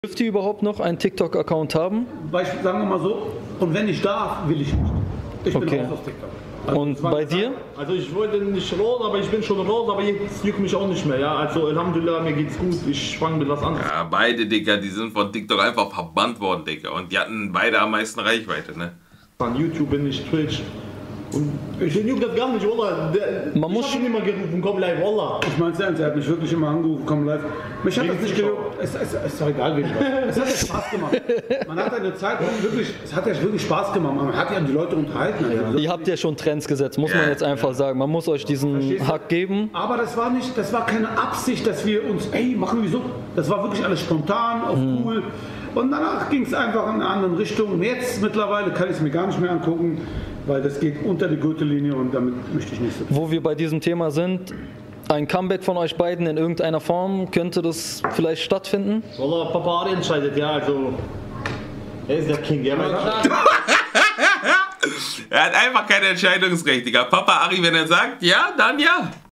Dürft ihr überhaupt noch einen TikTok-Account haben? Sagen wir mal so, und wenn ich darf, will ich nicht. Ich bin raus aus TikTok. Also und bei dir? Also ich wollte nicht raus, aber ich bin schon raus, aber jetzt juckt mich auch nicht mehr, ja. Also Alhamdulillah, mir geht's gut, ich fange mit was anderes. Ja, beide, Digga, die sind von TikTok einfach verbannt worden, Digga. Und die hatten beide am meisten Reichweite, ne? An YouTube bin ich, Twitch. Und ich juckt das gar nicht, Wallah. Ich hab ihn immer gerufen, komm live, Wallah. Ich mein's ernst, er hat mich wirklich immer angerufen, komm live. Mich hat das nicht gejuckt. Ist doch egal, wie es hat ja Spaß gemacht. Man hat eine Zeit wirklich, es hat ja wirklich Spaß gemacht. Man hat ja die Leute unterhalten. Also Ihr habt ja schon Trends gesetzt, muss man jetzt einfach sagen. Man muss euch diesen Hack geben. Aber das war keine Absicht, dass wir uns, ey, machen wir so. Das war wirklich alles spontan, auch cool. Und danach ging es einfach in eine andere Richtung. Jetzt mittlerweile kann ich es mir gar nicht mehr angucken, weil das geht unter die Gürtellinie und damit möchte ich nicht so. Wo wir bei diesem Thema sind, ein Comeback von euch beiden in irgendeiner Form, könnte das vielleicht stattfinden? Wallah, Papa Ari entscheidet, ja, also er ist der King, ja. Er hat einfach kein Entscheidungsrecht, Digga. Papa Ari, wenn er sagt, ja, dann ja.